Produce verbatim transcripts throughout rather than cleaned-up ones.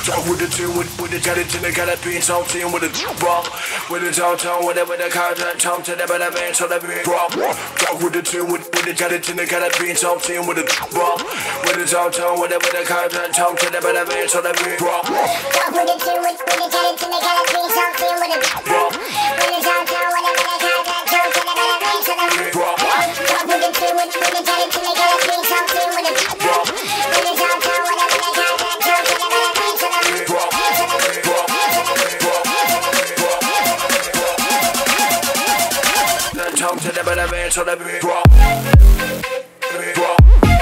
Talk with the team, with, with the jelly tin, they got a bean, so team with the rock. With the downtown, with it, with the content, tom to the better man, so that we rock. Talk with the team, with, with the jelly tin, they got a bean, so team with the rock. With the downtown, with it, with the content, tom to the better man, so that we rock. Talk with the team, with, with the jelly tin, they got a bean, so team with the rock. With the downtown, with it, with the content, tom to the better man, so that we rock. Talk with the team, with, with the jelly tin, they got a bean, so team with the rock. With the downtown, with it, with the content, tom to the better man, so that we rock. Tom to the better man, so that we rock. Rock.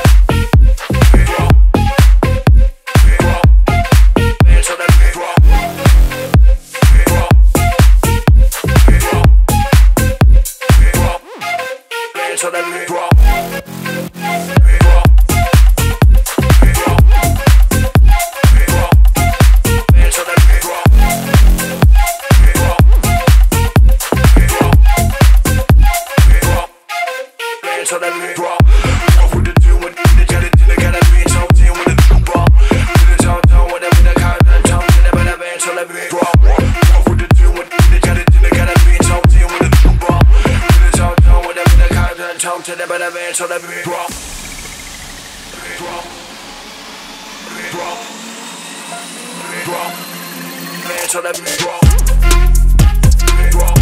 So that we rock. So that we rock. Talk with the team, with the jelly tin, they got a bean, so team with the rock. With the downtown, whatever the content, tom to the better man, so that we rock. Talk with the team, with the jelly tin, they got a bean, so team with the rock. With the downtown, whatever the content, tom to the better man, so that we rock. Rock. Rock. Rock. Man, so that we rock. Rock.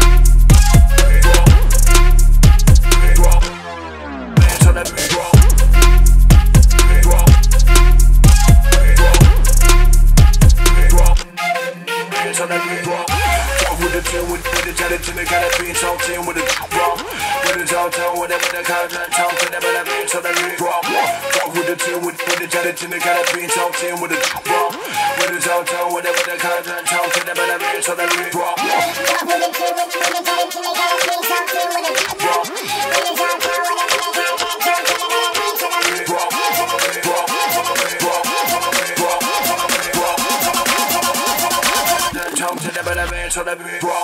So that we rock. Talk with the team, with, with the jelly tin, they got a bean, so team with the rock. With the downtown, whatever the content, tom to the better man, so that we rock. Talk with the team, with, with the jelly tin, they got a bean, so team with the rock. With the downtown, whatever the content, tom to the better man, so that we rock. Talk with the team, with, with the jelly tin, they got a bean, so team with the rock. With the downtown, whatever the content, tom to the better man, so that we rock. Tom to the better man, so that we rock.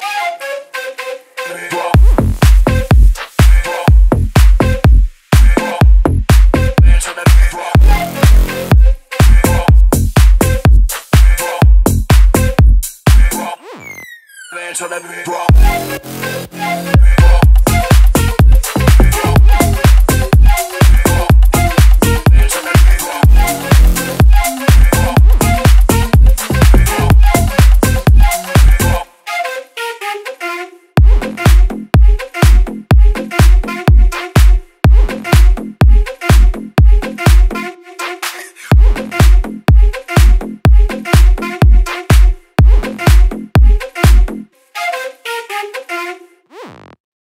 So that we rock.